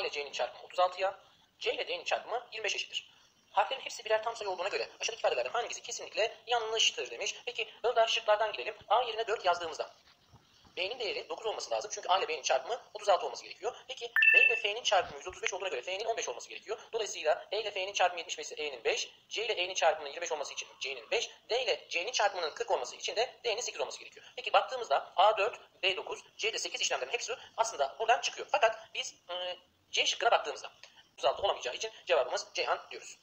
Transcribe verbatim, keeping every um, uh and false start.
ile C'nin çarpımı otuz altıya, C ile D'nin çarpımı yirmi beş eşittir. Harflerin hepsi birer tam sayı olduğuna göre aşağıdaki ifadelerden hangisi kesinlikle yanlıştır demiş. Peki burada şıklardan girelim. A yerine dört yazdığımızda B'nin değeri dokuz olması lazım. Çünkü A ile B'nin çarpımı otuz altı olması gerekiyor. Peki B ile F'nin çarpımı yüz otuz beş olduğuna göre F'nin on beş olması gerekiyor. Dolayısıyla E ile F'nin çarpımı yetmiş beş ise E'nin beş, C ile E'nin çarpımının yirmi beş olması için C'nin beş, D ile C'nin çarpımının kırk olması için de D'nin sekiz olması gerekiyor. Peki baktığımızda A dört, B dokuz, C'de sekiz işlemlerin hepsi aslında buradan çıkıyor. Fakat biz e, C şıkkına baktığımızda otuz altı olamayacağı için cevabımız Ceyhan diyoruz.